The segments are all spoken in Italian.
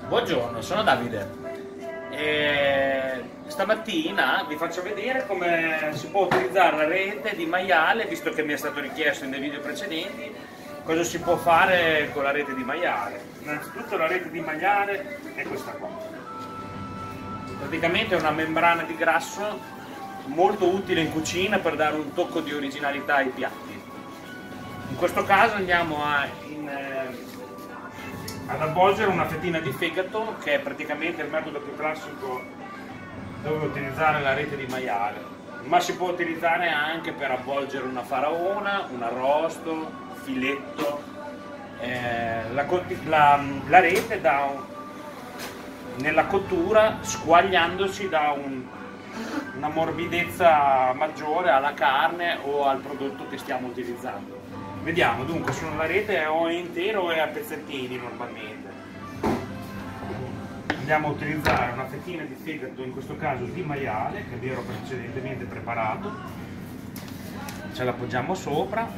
Buongiorno, sono Davide e stamattina vi faccio vedere come si può utilizzare la rete di maiale, visto che mi è stato richiesto nei video precedenti, cosa si può fare con la rete di maiale. Innanzitutto la rete di maiale è questa qua. Praticamente è una membrana di grasso molto utile in cucina per dare un tocco di originalità ai piatti. In questo caso andiamo ad avvolgere una fettina di fegato, che è praticamente il metodo più classico dove utilizzare la rete di maiale, ma si può utilizzare anche per avvolgere una faraona, un arrosto, filetto. La rete nella cottura, squagliandosi, dà una morbidezza maggiore alla carne o al prodotto che stiamo utilizzando. Vediamo, dunque, sulla rete o è intero o è a pezzettini normalmente. Andiamo a utilizzare una fettina di fegato, in questo caso di maiale, che vi ero precedentemente preparato. Ce la appoggiamo sopra,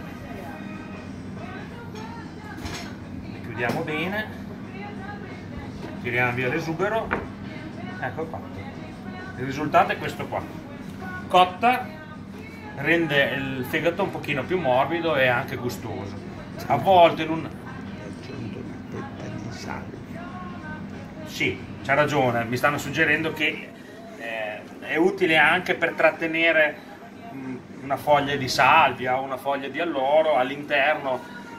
chiudiamo bene, tiriamo via l'esubero, ecco qua. Il risultato è questo qua. Cotta, rende il fegato un pochino più morbido e anche gustoso. A volte in un... aggiunto una petta di sale. Sì, c'ha ragione, mi stanno suggerendo che è utile anche per trattenere una foglia di salvia o una foglia di alloro all'interno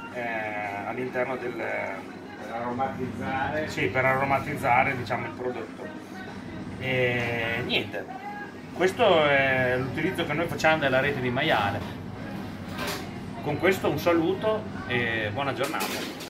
Per aromatizzare. sì, per aromatizzare, diciamo, il prodotto. E niente, questo è l'utilizzo che noi facciamo della rete di maiale. Con questo un saluto e buona giornata.